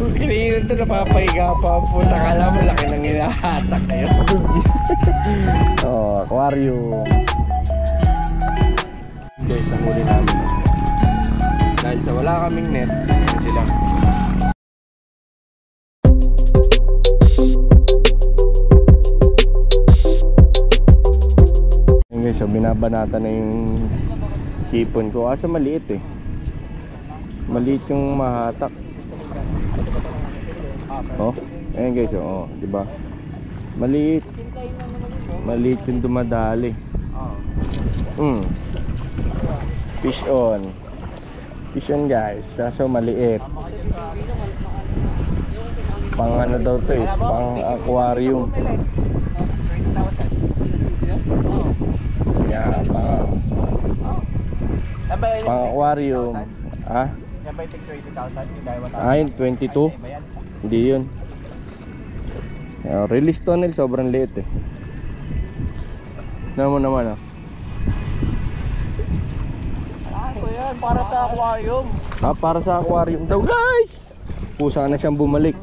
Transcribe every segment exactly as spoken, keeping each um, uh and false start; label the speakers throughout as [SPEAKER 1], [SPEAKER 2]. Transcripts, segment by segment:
[SPEAKER 1] Kanina ito napapahiga pa. Puta ka lang, malaki nang hinahatak kayo. Oh, aquarium. Guys, ang huli namin. Dahil sa wala kaming net, ayan sila. Ayan guys, so binabanata na yung hipon ko. Asa maliit eh. Maliit yung mahatak. Oh, ayan guys, oh, diba? Maliit. Maliit yung dumadali. Hmm. Fish on. Fish on guys. Kaso maliit. Pang ano daw to eh, pang aquarium. Yeah, pang pang aquarium. Ha? Ah, yung twenty-two? Hindi yun. Release tunnel, sobrang liit eh. Naman naman ah.
[SPEAKER 2] Ano yan? Para sa aquarium.
[SPEAKER 1] Ah, para sa aquarium daw guys. Kusa na siyang bumalik.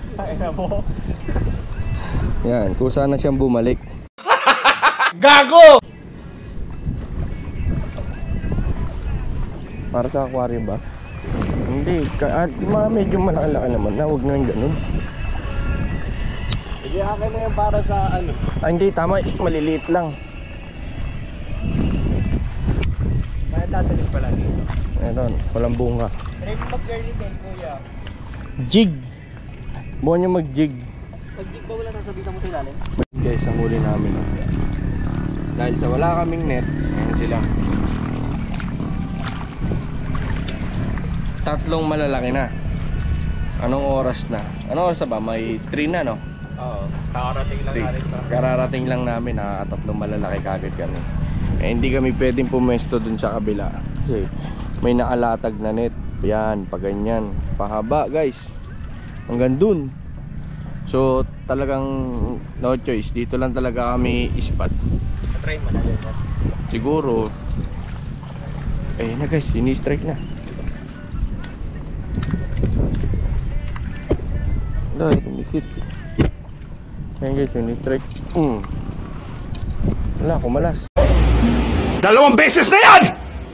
[SPEAKER 1] Yan, kusa na siyang bumalik. Gago! Para sa aquarium ba? Hindi, ka, ah, medyo malaki-laki naman na, huwag na yung ganun.
[SPEAKER 2] Hindi, akin na yung para sa ano.
[SPEAKER 1] Ah, hindi, tama, maliliit lang.
[SPEAKER 2] Kaya tatalis pala dito.
[SPEAKER 1] Meron, walang bunga.
[SPEAKER 2] Try mo mag-girly tail, kuya.
[SPEAKER 1] Jig! Buwan nyo mag-jig.
[SPEAKER 2] Pag-jig ba wala nasabitan mo sa ilalim?
[SPEAKER 1] Guys, ang huli namin. Dahil sa wala kaming net, ayan sila. Tatlong malalaki na. Anong oras na? Anong oras na ba? May three na, no?
[SPEAKER 2] Oo, kararating lang namin pa.
[SPEAKER 1] Kararating lang namin, nakakatatlong malalaki kagad kami. Eh, hindi kami pwedeng pumesto dun sa kabila kasi may nakalatag na net. Yan, pa ganyan, pahaba guys, hanggang dun. So talagang no choice, dito lang talaga kami ispat.
[SPEAKER 2] Try mo na yun.
[SPEAKER 1] Siguro eh na guys, ini-strike na. Dahil kumikit. Ayan guys, ini-strike. mm. Wala, kumalas.
[SPEAKER 3] Dalawang beses na yan!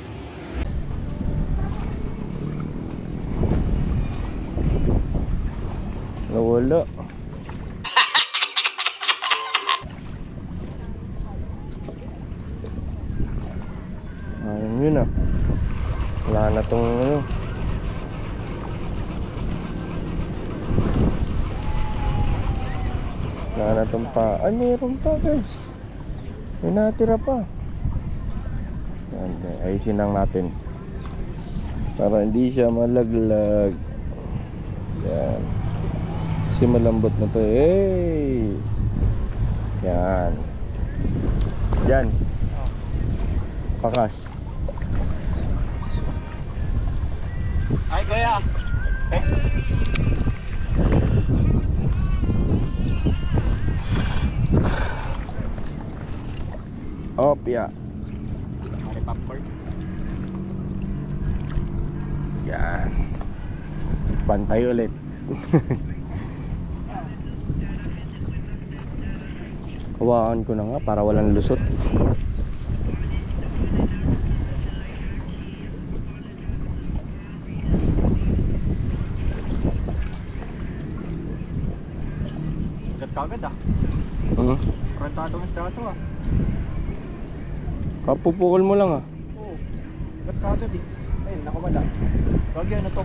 [SPEAKER 1] Nawala. Ayun yun ah. Wala na tong ano. Wala na tong pa. Ay, meron pa guys. May natira pa. Yan, ayusin lang natin para hindi siya malaglag. Yan. Kasi malambot na to. Hey! Yan. Yan. Pakas.
[SPEAKER 2] Ay, kuya. Eh.
[SPEAKER 1] Opya.
[SPEAKER 2] Mari popcorn.
[SPEAKER 1] Yan. Pantay ulit. Hawakan ko na nga para walang lusot.
[SPEAKER 2] Gat kagad ah.
[SPEAKER 1] Hmm?
[SPEAKER 2] Rentadong estrato ah.
[SPEAKER 1] Kapupukol mo lang ah.
[SPEAKER 2] Oo. Gat kagad eh. Ayun, nakawala. Wag yan, natok.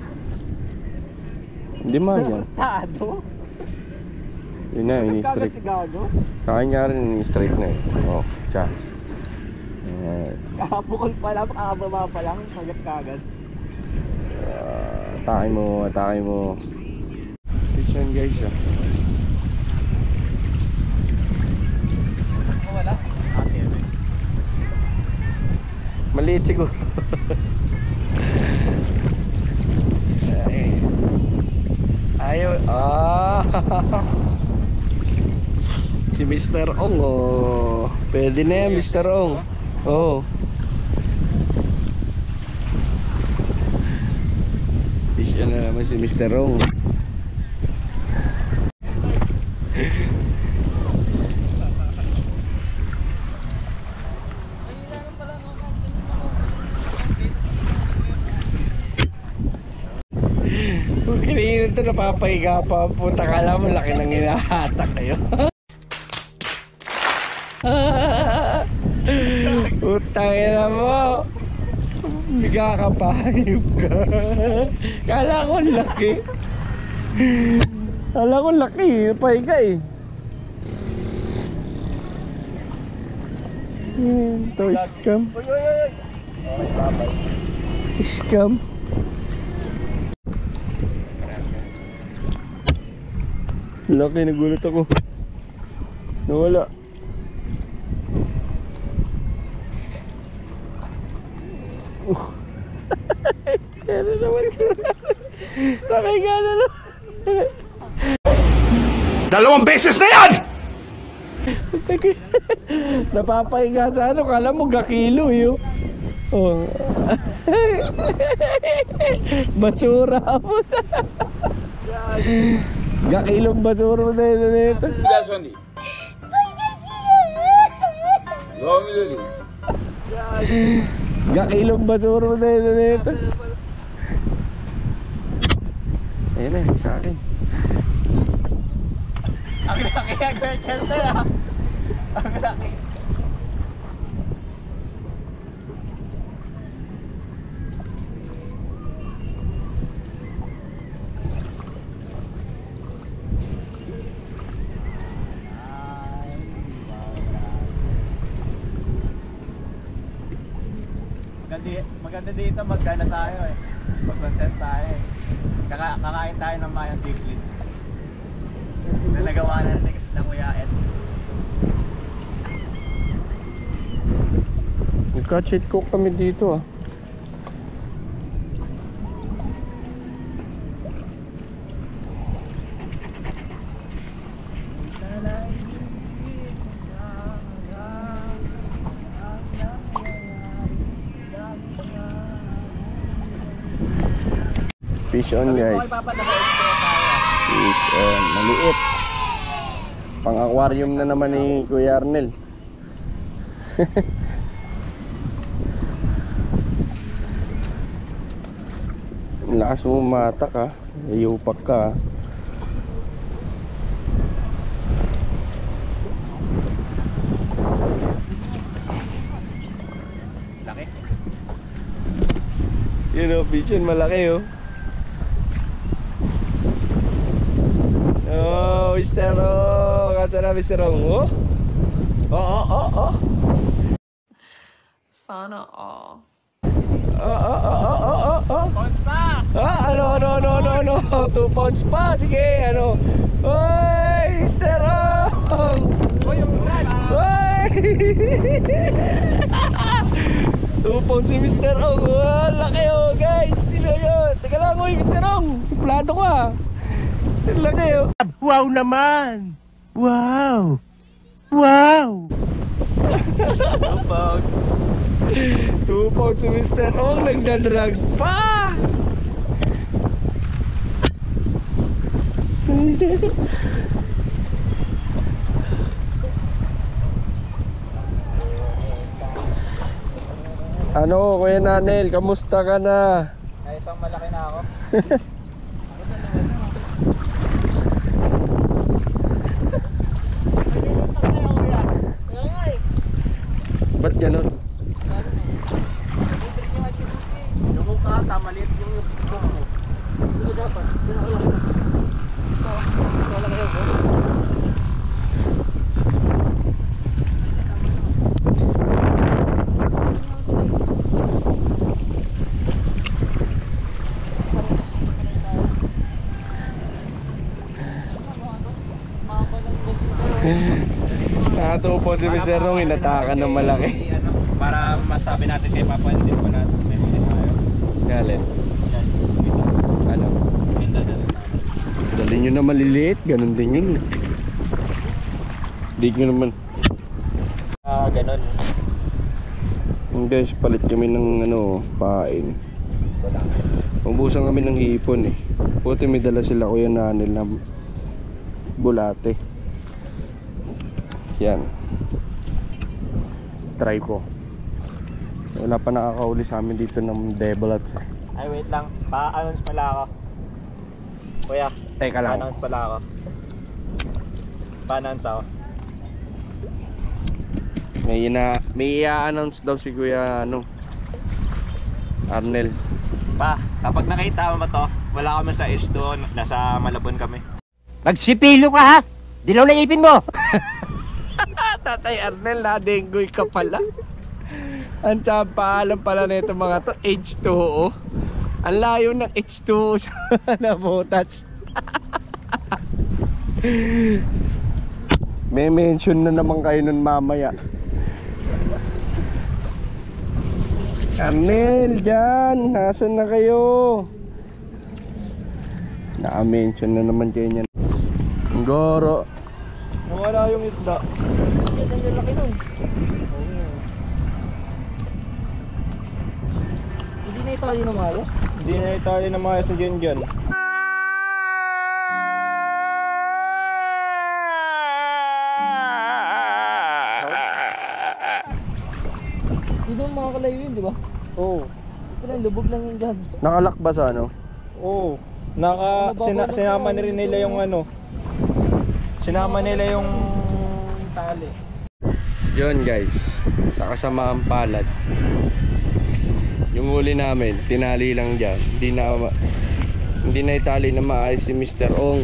[SPEAKER 1] Hindi man yan.
[SPEAKER 2] Rentado?
[SPEAKER 1] Yun na, ini-strike.
[SPEAKER 2] Si gago?
[SPEAKER 1] Kanya rin, ini-strike na eh. Oh, isa. Ayan.
[SPEAKER 2] Kakapukol pala, kakababa pa lang. Kagat kagad.
[SPEAKER 1] Uh, atake mo, atake mo. Fish yan guys ah.
[SPEAKER 2] Oh, wala? Ate.
[SPEAKER 1] Maliit siguro. Ay. Ayaw. Ah. Si Mister Ong oh. Pwede na yan Mister Ong. Oh. Fish na naman si mister Rong. Kung kinikinig ito, napapahiga pa. Puta, kala mo laki ng hinahatak kayo. Puta, ina mo. Biga ka pa, hayop ka. Kala ko laki. Kala ko laki, napahiga eh. Ito, scam. Scam. Laki, nagulat ako. Nawala. Uh. Ano naman siya? Nakiga na naman.
[SPEAKER 3] Dalawang beses na yan!
[SPEAKER 1] Napapahiga sa ano, kala mo gakilo yun. Oh. Basura mo na. Gakilong basura mo na yun na ito. Gakilong basura mo na yun na ito. Ayun na, sa akin.
[SPEAKER 2] Ang laki ang Gretchen to ah. Ang laki. Maganda dito, magkana tayo eh. Mag-content tayo eh. Kaka kakain tayo ng mayang siplit. Na nagawa na ng Kuya Ed.
[SPEAKER 1] Nagka-cheat cook kami dito ah. Fish on guys. Fish on. Maliit. Pang aquarium na naman ni Kuya Arnel. Lakas mo matak ha. Ayupak ka ha.
[SPEAKER 2] Laki.
[SPEAKER 1] Yun o, fish on malaki oh. Oh, mister Rong. Kasa na mister Rong. Oh, oh, oh, oh.
[SPEAKER 4] Sana all.
[SPEAKER 1] Oh, oh, oh, oh, oh, oh, oh.
[SPEAKER 2] Pounds pa!
[SPEAKER 1] Ah, ano, ano, ano, ano, ano. Two pounds pa. Sige, ano. Oy, mister Rong.
[SPEAKER 2] Uy, yung brad!
[SPEAKER 1] Oy. Two pounds si mister Rong. Oh, laki oh, guys. Tila yun. Teka lang, oy, mister Rong. Suplado ka. Laki oh.
[SPEAKER 3] Wow naman! Wow! Wow!
[SPEAKER 2] Two pounds.
[SPEAKER 1] Two pounds si mister Ong. Nagdadrag pa. Ano, Kuya Nanel, kamusta ka na?
[SPEAKER 2] Ay, isang malaki na ako.
[SPEAKER 1] Ba't ganun?
[SPEAKER 2] Yung mukha, tamalit yung mukha mo. Ito dapat. Ito ako lang. Ito. Ito lang kayo.
[SPEAKER 1] Nakatupo si mister Rong, inatakan ng malaki.
[SPEAKER 2] Para masabi natin kay Papa, hindi pa natin may huli tayo.
[SPEAKER 1] Galit.
[SPEAKER 2] Yan.
[SPEAKER 1] Ano?
[SPEAKER 2] Ganda na.
[SPEAKER 1] Dali nyo na maliliit, ganun din yun. Di nyo naman.
[SPEAKER 2] Ah, ganun.
[SPEAKER 1] Yung guys, palit kami ng ano, pain. Ubusan kami ng hipon eh. Buti may dala sila kuya na Arnel na bulate. Yan. Try ko. Wala pa nakakauli sa amin dito ng develats eh.
[SPEAKER 2] Ay, wait lang. Pa-announce pala ako. Kuya,
[SPEAKER 1] Teka lang.
[SPEAKER 2] pa-announce pala ako. Pa-announce ako.
[SPEAKER 1] May ina may i-announce daw si kuya ano Arnel.
[SPEAKER 2] Pa, kapag nakita mo ba to, wala kami sa H two, nasa Malabon kami.
[SPEAKER 3] Magsipilo ka ha! Dilaw na ipin mo!
[SPEAKER 1] Tatay Arnel, na-dengoy ka pala. Ang tsaka paalam pala nito mga to, H two O. Ang layo ng H two O sa nabutats. May mention na naman kayo nun mamaya. Arnel, dyan, nasan na kayo? Naka-mention na naman kayo niyan. Goro.
[SPEAKER 2] Nawala yung isda. Ang laki nun. Hindi na itali na maayos? Hindi na itali na maayos na dyan dyan. Hindi doon makakalayo yun, di ba? Oo. Ito lang, lubog lang yun dyan.
[SPEAKER 1] Nakalak ba sa ano?
[SPEAKER 2] Oo. Naka, sina, sinama na rin nila yung ano. Sinama nila yung tali.
[SPEAKER 1] Yun guys, sa kasamaang palad. Yung huli namin, tinali lang dyan. Hindi na, hindi na itali na maayos si mister Ong.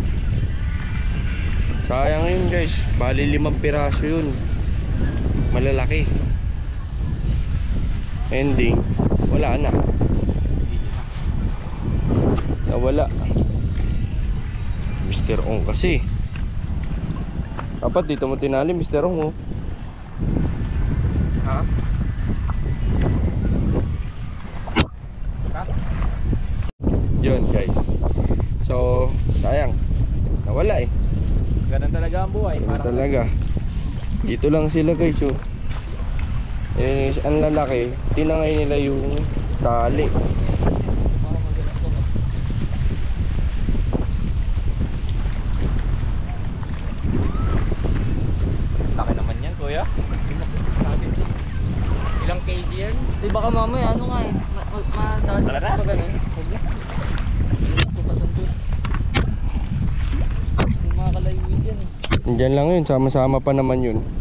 [SPEAKER 1] Sayang yun guys, bali limang piraso yun. Malalaki. Ending, wala na. Nawala mister Ong kasi. Dapat dito mo tinali mister Ong oh. Ha? Yun guys. So, sayang. Nawala eh.
[SPEAKER 2] Ganun talaga ang buhay.
[SPEAKER 1] Ganun talaga. Dito lang sila guys oh. Eh, ang lalaki, tinangay nila yung tali.
[SPEAKER 2] Laki naman yan, kuya. Ilang kg yan? Di baka mamaya, ano nga eh. Madali pa ganun. Huwag na. Hindi makalayuin yan eh.
[SPEAKER 1] Diyan lang yun, sama-sama pa naman yun.